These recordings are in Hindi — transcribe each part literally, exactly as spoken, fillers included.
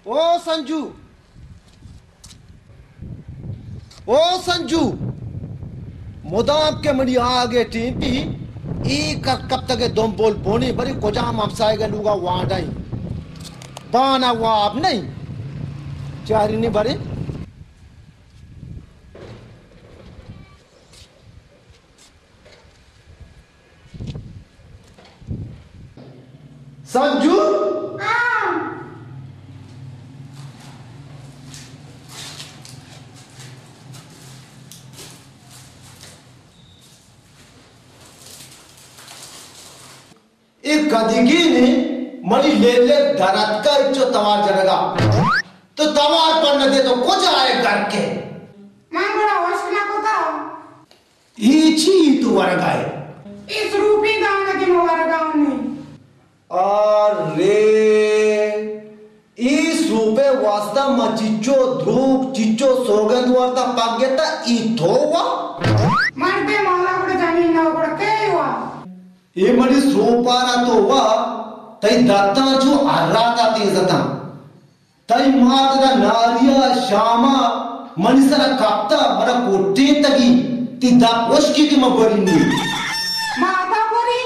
ओ संजू, ओ संजू, मुदाम के मनी आगे टीपी ई कर कब तक दम बोल बोनी बड़ी कोजाम हमसाएगा लूगा वाडाई बाना वाब नहीं चारी नहीं बड़े संजू एक कदीगी ने मनी ले ले धरत का इच्चो तवार जनेगा तो तवार पर न दे तो कुछ आए घर के मैं बड़ा होशना को था इची तू वरगाए इस रूपी गाँव के मोबार गाँव में और रे इस रूपे वास्ता मचिचो ध्रुप चिचो सोगंद वार्ता पाग्यता इथोवा मरते मौला को जमीन ना को के हुआ ये मनी सोपारा तो हुआ तई दत्ता जो आराता तेजता तई मातरा नारिया शामा मनी सरा काप्ता मरा कोटे तगी ती दा पोष्की की मबरिंदी माता बोरी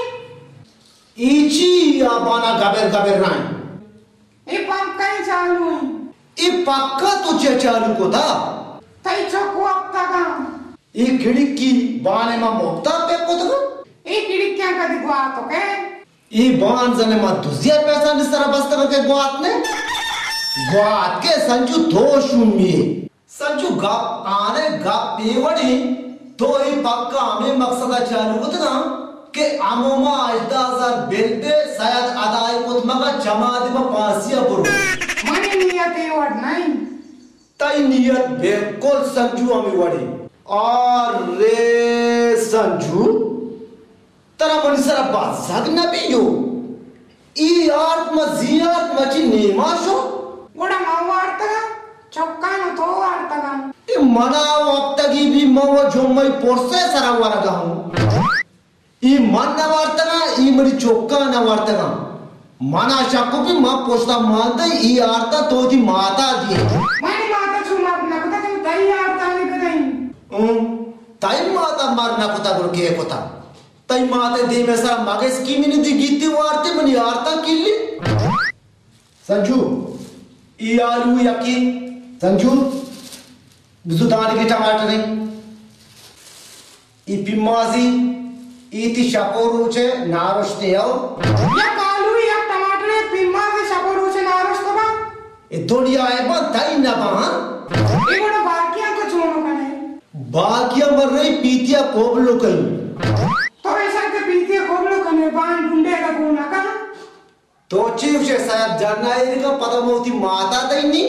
इची आबाना गबेर गबेर राय ये पक्का ही चालू है ये पक्का तुझे चालू को था तई चौको अब तक ये खिड़की बाने में मोक्ता पे को तो ये खिड़कियां का दिखवा तो के ये बान जने में दुजिया पैसा निस्तर बस्तर के गुआत ने गुआत के संजू दो शून्य संजू गाप आने गाप पेवड़ी तो ये पक्का हमें मकसदा चालू होता ना के आमोमा अजदा हजार बेलबे शायद आदाय कुछ मगा जमा दे में पासिया बुरो मनी नियत ये वर्ड नहीं तई नियत बिल्कुल संजू हमें वड़ी और रे संजू तरा मनिसरा बात sagna biyo ई आर्ट मजियात मची नेमाशो गोड़ा मावार्ता चौका न तो वार्ता ए मनाव अब तक भी मव जोमई पोरसे सरा वरगा हूं ई मन न वार्ता ई मरी चौका न वार्ता मना शाको भी मां पोस्ता मानते ई आर्ता तो दी माता दी मानी माता छुमा न पता तुम तई आर्ता नहीं पता हूं तई माता मारना कोता गुर के कोता तई माते दे में सरा मागे स्कीम नहीं दी गीती वार्ते मनी आर्ता किल्ली संजू ई आलू यकी संजू बिजुदानी के टमाटर नहीं ई पिमाजी ई ती शपोरू छे नारोस्ते आओ या कालू या टमाटर पिमाजी शपोरू छे नारोस्ते बा ए दुनिया है बा तई ना बा ये गोड़ा बाकिया तो छोनो कने बाकिया मर रही पीतिया कोबलो कई तो ऐसा के पीतिया कोबलो कने बान गुंडे का गुना का तो चीफ से साहब जरनाई का पता मोती माता तई नी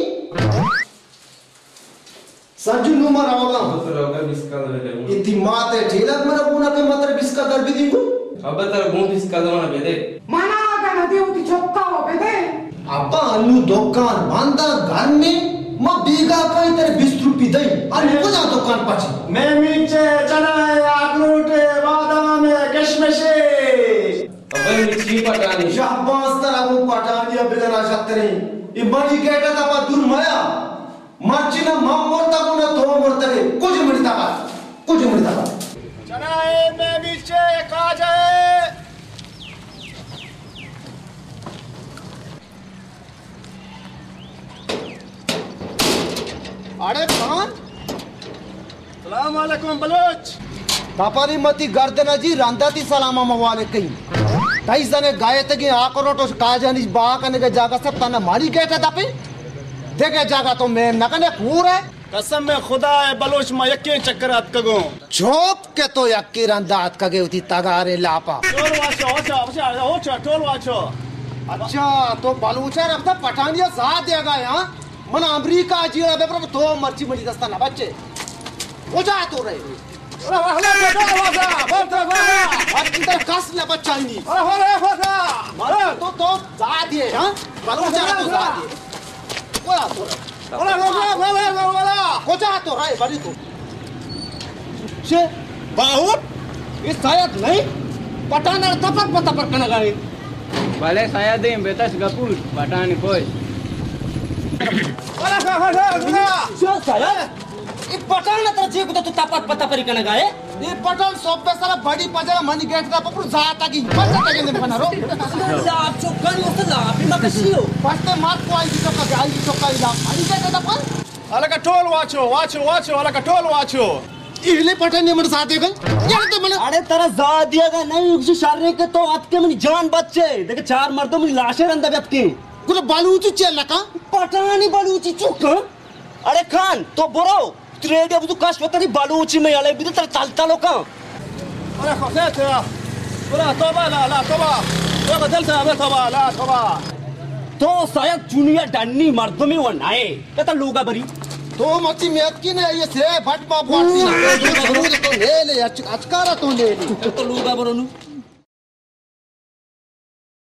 संजू नु मरावला बतरोगा बिस्का दे इति माते ठेलक मरा गुना के मात्र बिस्का दर भी दिंगो अब तर गो बिस्का दवाना बेदे मना का नदी उती चौका हो बेदे अब्बा अन्नु दुकान बांधा घर में मां बीगा का तेरे बीस रुपए दई अन्नु को जा दुकान पाछे मैं मीचे चना अखरोट बादाम किशमिश अब मिर्ची पटानी शाबाश तेरा वो पटानिया बिगना शतरी ई बड़ी गेटा ता दूर माया मर्ची ना मां मोरता को ना तो मोरता रे कुछ मिलता का कुछ मिलता का चना है मैं मीचे खा जाए अरे खान सलाम वालेकुम बलोच तापारी मती गर्दना जी रांदा ती सलामा मवाले कई कई जने गाय तगी आकरोटो काजानी बा कने के जागा सब तना मारी गेटा दापे देखे जागा तो मैं न कने पूर है कसम में खुदा है बलोच मैं यक्के चक्कर आत कगो चोप के तो यक्की रांदा आत कगे उती तगारे लापा टोल वाचो ओचा ओचा ओचा टोल वाचो अच्छा तो बलूचा रखता पठानिया जा देगा यहां मन अमेरिका जीरा बेपर तो मर्ची मजी दस्ता ना बच्चे हो जा तो रहे अरे हला टोल वाचा बोलता वाचा और इधर कस ना बच्चा ही नहीं अरे होरे वाचा मारो तो तो जा दिए हां बलूचा तो जा दिए बोला तो अरे वाचा वाचा वाचा हो जा तो रहे बड़ी तो से बहुत ये शायद नहीं पठान तपक तपक कना गई Bale saya deh betas gapul batani koi. वाला का वाला जो साला ये पटाल ना तर जे को तो तापात पता परी कना गाए ये पटल सोपे साला बड़ी पजला मनी गेट दा पपुर जाता की पता तगे ने बनारो लाभ चोक्का नहीं होता लाभ भी मकसियो पस्ते मार को आई चोक्का आई चोक्का इला आई का दा पण वाला का टोल वाचो वाचो वाचो वाला का टोल वाचो इले पटन ने मन साथे गन यार तो मन अरे तेरा जा दिया का नहीं उसी शारे के तो आज के मेरी जान बच्चे देख चार मर्दों में लाशें अंदर व्यक्त की कुल बालूची चेला का पटानी बलूची चुक अरे खान तो बोरो त्रेडे बुतु काश वतनी बलूची में आले बिदे तर तालता लोका वाला खसेत या वाला तोबा ला ला तोबा तो बदल से अबे तोबा ला तोबा तो शायद जूनियर डन्नी मर्दों में वनाए कता लोगा बरी तो मची मेत की ने ये से फट मा बोटी तो ले ले अचकारा तो ले तो लोगा बरोनु